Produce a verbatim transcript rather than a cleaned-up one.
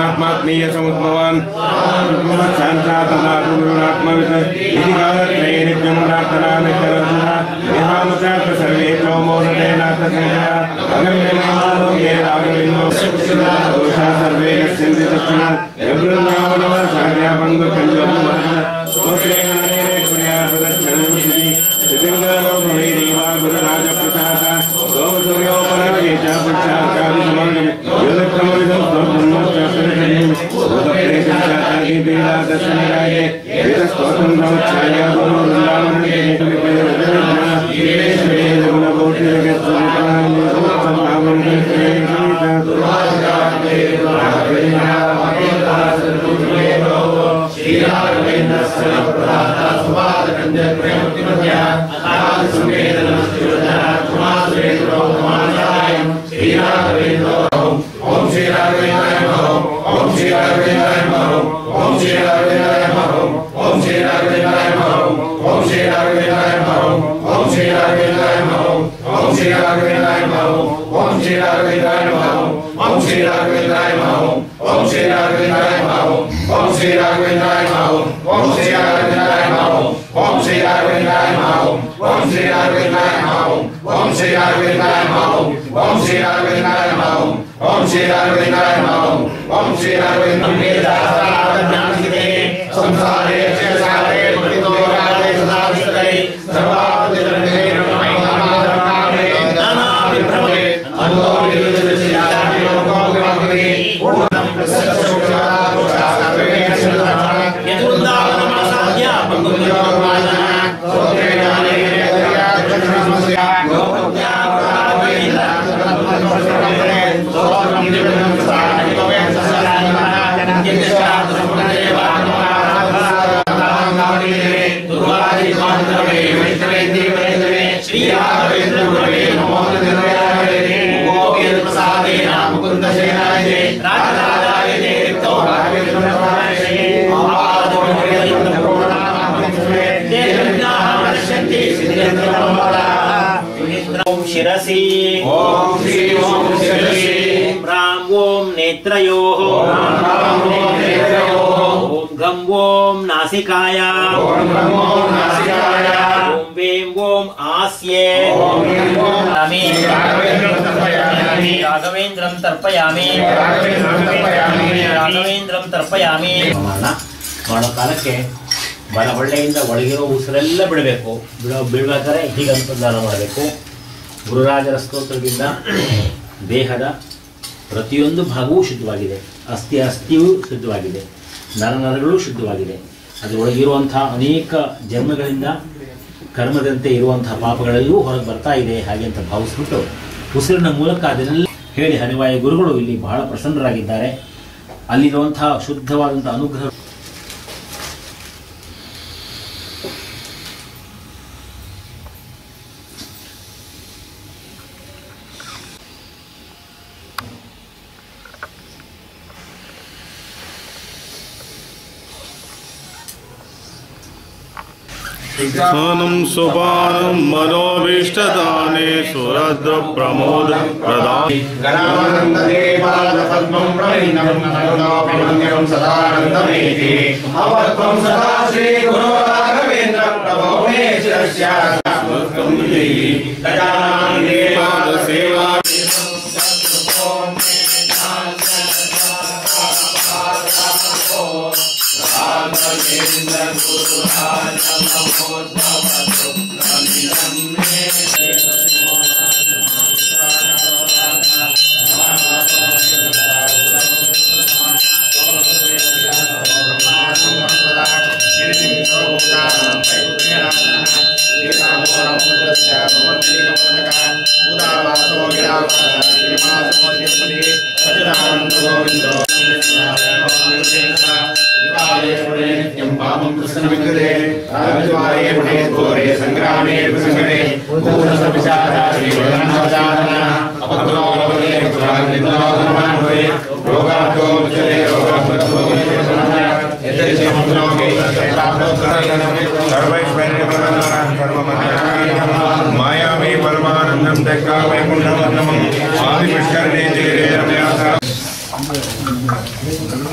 आत्मात्मीय समुद्भवान् शान्तात्मनात्मविद इति कालत्रये नित्यं प्रार्थनामितरन्ता यथामुचात्र सर्वे चौमोदतेनाथसेना अगम्यमालोके राघवेन्द्रो दोषा सर्वे गच्छन्ति तस्मा यवृन्दावनवर्षार्यापङ्गुकञ्जोन्मः स्वप्रेणानेन कुर्यात्तदक्षणमुचिति सिद्धिङ्गरो भवैरीवा गुरुराजप्रसाद गौसूर्योपराजे च पुच्छाकादिसमर्गम् योगक्रमविदं स्वब्रह्मोच्चासनशरीरम् भूतप्रेतशाताकिपीडादर्शनराये वेदस्तोत्रं समुच्चार्य गुरुवृन्दावनके ओम श्री राघवेंद्राय नमः ओम श्री राघवेंद्राय नमः ओम श्री राघवेंद्राय नमः ओम श्री राघवेंद्राय नमः ओम श्री राघवेंद्राय नमः ओम श्री राघवेंद्राय नमः ओम श्री राघवेंद्राय नमः ओम श्री राघवेंद्राय नमः ओम श्री राघवेंद्राय नमः ओम श्री राघवेंद्राय नमः ओम श्री राघवेंद्राय नमः ओम श्री राघवेंद्राय नमः ओम श्री राघवेंद्राय नमः ओम श्री राघवेंद्राय नमः ओम श्री राघवेंद्राय नमः ओम श्री राघवेंद्राय नमः ओम श्री राघवेंद्राय नमः ओम श्री राघवेंद्राय संसारे सारे पतितो राजे सदा विष्टै सर्वादिते नमः नाना विभ्रमे अनो विदुषयाति लोको विभ्रमे पूर्णं प्रसन्नसुखा सर्वे यदुन्दावनमासाद्य पंगुयोगमाना सोत्रेणाने यज्ञात्मस्या गोपत्या प्रावेला सर्वमस्मरणे सोत्रं दिव्यं सानिभवे ससानः यज्ञशास्त्रमुदेवा दुर्वादि मातृवे मैत्रे देवैत्रे श्री राघवेंद्र गुरवे नमो नमः गोविंद प्रसादे नाम मुकुंद सेनाय राजराजाय देवतो राघवेंद्र प्रसादे आपादो हरियंत प्रोणामस्मे देवज्ञाः वर्षन्ति सिद्ध्यन्तमोरा ओम शिरसि ओम श्री ओम शिरसि राम ओम नेत्रयोः राम ओम नेत्रयोः ओम गम ओम नासिकाया ओम गम ओम नासिकाया ओम वें ओम आस्ये ओम वें ओम आमि राघवेंद्रं तर्पयामि राघवेंद्रं तर्पयामि राघवेंद्रं तर्पयामि राघवेंद्रं तर्पयामि ಮಾಡೋ ಕಾಲಕ್ಕೆ ಬಹಳ ಒಳ್ಳೆಯಿಂದ ಒಳಗಿರೋ ಉಸಿರೆಲ್ಲ ಬಿಡಬೇಕು ಬಿಡೋ ಬಿಡಬೇಕಾದ್ರೆ ಹೀಗೆ ಅನುಸಂಧಾನ ಮಾಡಬೇಕು ಗುರುರಾಜರ ಸ್ತೋತ್ರದಿಂದ ದೇಹದ ಪ್ರತಿಯೊಂದು ಭಾಗವೂ ಶುದ್ಧವಾಗಿದೆ ಅಸ್ಥಿ ಅಸ್ಥಿಯೂ ಶುದ್ಧವಾಗಿದೆ ನರನರಗಳು ಶುದ್ಧವಾಗಿದೆ ಅದರೊಳಗಿರುವಂಥ ಅನೇಕ ಜನ್ಮಗಳಿಂದ ಕರ್ಮದಂತೆ ಇರುವಂತಹ ಪಾಪಗಳೆಲ್ಲವೂ ಹೊರಗೆ ಬರ್ತಾ ಇದೆ ಹಾಗೆ ಅಂತ ಭಾವಿಸ್ಬಿಟ್ಟು ಉಸಿರಿನ ಮೂಲಕ ಅದನ್ನೆಲ್ಲ ಹೇಳಿ ಹನಿವಾಯ ಗುರುಗಳು ಇಲ್ಲಿ ಬಹಳ ಪ್ರಸನ್ನರಾಗಿದ್ದಾರೆ ಅಲ್ಲಿರುವಂತಹ ಶುದ್ಧವಾದಂಥ ಅನುಗ್ರಹ सोनं सुपानं मनोभीष्टदाने सुरद्र प्रमोद प्रदान गणानन्ददेवादपद्मं प्रवीणं नन्दोऽभिमन्यं सदानन्दमेति अवत्वं सदा श्री गुरो राघवेन्द्र प्रभो मे शिरस्यास्मत्कं देहि गजाननं देवाद सेवा राघवेन्द्र गुरु राज नमोद्भवतु नमितं मे संग्रामे संगते मायावी परमानंदम दक्का वैकुंठम आदिपुष्करणे